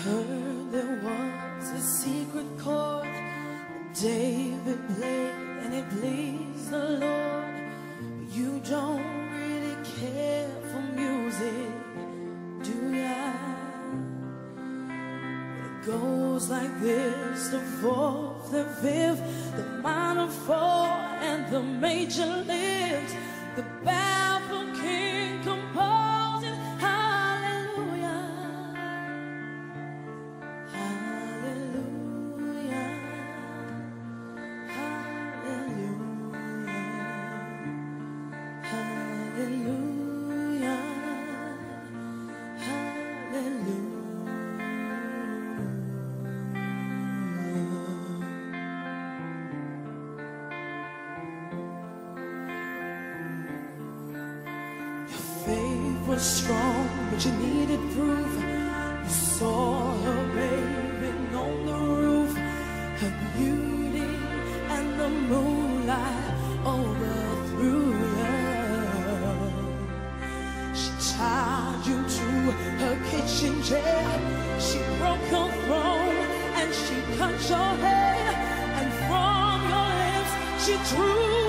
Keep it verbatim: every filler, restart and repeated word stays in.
heard there was a secret chord that David played and it pleased the Lord. But you don't really care for music, do ya? It goes like this: the fourth, the fifth, the minor four, and the major lift. The baffled king composing hallelujah, hallelujah, hallelujah, hallelujah, hallelujah. Faith was strong, but you needed proof. You saw her bathing on the roof, her beauty and the moonlight overthrew you. She tied you to her kitchen chair, she broke your throne and she cut your hair, and from your lips she drew